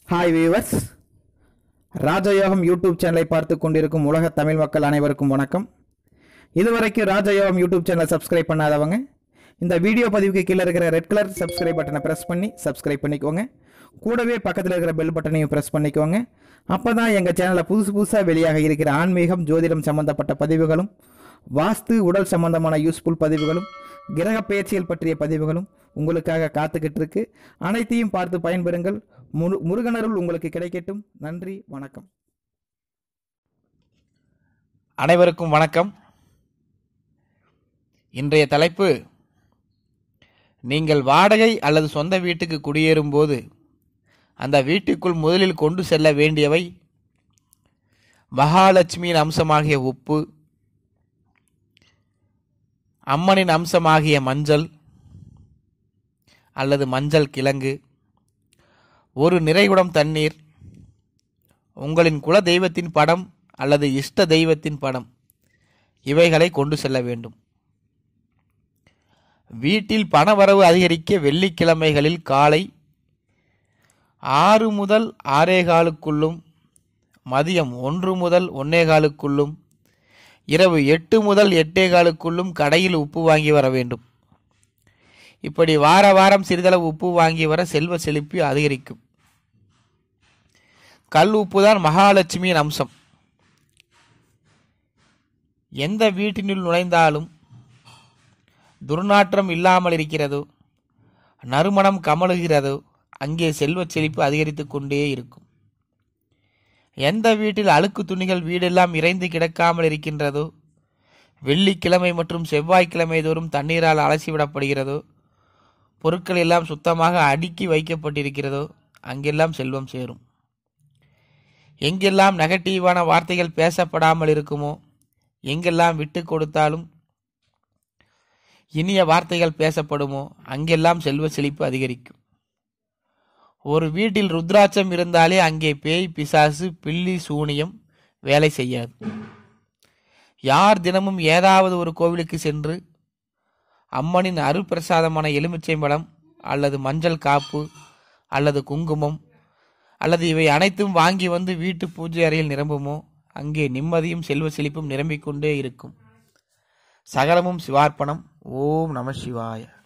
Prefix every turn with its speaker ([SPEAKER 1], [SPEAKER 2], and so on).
[SPEAKER 1] Hi viewers, ராஜயோகம் YouTube சேனலை பார்த்து கொண்டிருக்கும் உலக தமிழ் மக்கள் அனைவருக்கும் வணக்கம். இதுவரைக்கும் ராஜயோகம் யூடியூப் சேனலை சப்ஸ்கிரைப் பண்ணாதவங்க இந்த வீடியோ பதிவுக்கு கீழே இருக்கிற ரெட் கலர் சப்ஸ்கிரைப் பட்டனை ப்ரெஸ் பண்ணி சப்ஸ்கிரைப் பண்ணிக்கோங்க. கூடவே பக்கத்தில் இருக்கிற பெல் பட்டனையும் ப்ரெஸ் பண்ணிக்கோங்க. அப்போ தான் எங்கள் சேனலில் புதுசாக வெளியாக இருக்கிற ஆன்மீகம், ஜோதிடம் சம்பந்தப்பட்ட பதிவுகளும், வாஸ்து, உடல் சம்பந்தமான யூஸ்ஃபுல் பதிவுகளும், கிரக பயிற்சிகள் பற்றிய பதிவுகளும் உங்களுக்காக காத்துக்கிட்டு இருக்கு. அனைத்தையும் பார்த்து பயன்பெறுங்கள். முருகனருள் உங்களுக்கு கிடைக்கட்டும். நன்றி, வணக்கம்.
[SPEAKER 2] அனைவருக்கும் வணக்கம். இன்றைய தலைப்பு, நீங்கள் வாடகை அல்லது சொந்த வீட்டுக்கு குடியேறும் போது அந்த வீட்டுக்குள் முதலில் கொண்டு செல்ல வேண்டியவை மகாலட்சுமியின் அம்சமாகிய உப்பு, அம்மனின் அம்சமாகிய மஞ்சள் அல்லது மஞ்சள் கிழங்கு, ஒரு நிறைகுடம் தண்ணீர், உங்களின் குல தெய்வத்தின் படம் அல்லது இஷ்ட தெய்வத்தின் படம், இவைகளை கொண்டு செல்ல வேண்டும். வீட்டில் பணவரவு அதிகரிக்க வெள்ளிக்கிழமைகளில் காலை 6 முதல் 6:15க்குள்ளும், மதியம் 1 முதல் 1:15க்குள்ளும், இரவு 8 முதல் 8:15க்குள்ளும் கடையில் உப்பு வாங்கி வர வேண்டும். இப்படி வார வாரம் சிறிதளவு உப்பு வாங்கி வர செல்வ செழிப்பு அதிகரிக்கும். கல் உப்பு தான் மகாலட்சுமியின் அம்சம். எந்த வீட்டினுள் நுழைந்தாலும் துர்நாற்றம் இல்லாமல் இருக்கிறதோ, நறுமணம் கமழுகிறதோ, அங்கே செல்வ செழிப்பு அதிகரித்து கொண்டே இருக்கும். எந்த வீட்டில் அழுக்கு துணிகள் வீடெல்லாம் இறைந்து கிடக்காமல் இருக்கின்றதோ, வெள்ளிக்கிழமை மற்றும் செவ்வாய்க்கிழமை தோறும் தண்ணீரால் அலசிவிடப்படுகிறதோ, பொருட்கள் எல்லாம் சுத்தமாக அடுக்கி வைக்கப்பட்டிருக்கிறதோ, அங்கெல்லாம் செல்வம் சேரும். எங்கெல்லாம் நெகட்டிவான வார்த்தைகள் பேசப்படாமல் இருக்குமோ, எங்கெல்லாம் விட்டு கொடுத்தாலும் இனிய வார்த்தைகள் பேசப்படுமோ, அங்கெல்லாம் செல்வ செழிப்பு அதிகரிக்கும். ஒரு வீட்டில் ருத்ராட்சம் இருந்தாலே அங்கே பேய், பிசாசு, பில்லி, சூனியம் வேலை செய்யாது. யார் தினமும் ஏதாவது ஒரு கோவிலுக்கு சென்று அம்மனின் அருட்பிரசாதமான எலுமிச்சை பழம் அல்லது மஞ்சள் காப்பு அல்லது குங்குமம் அல்லது இவை அனைத்தும் வாங்கி வந்து வீட்டு பூஜை அறையில் நிரம்புமோ, அங்கே நிம்மதியும் செல்வ செழிப்பும் நிரம்பிக்கொண்டே இருக்கும். சகலமும் சிவார்ப்பணம். ஓம் நம சிவாய.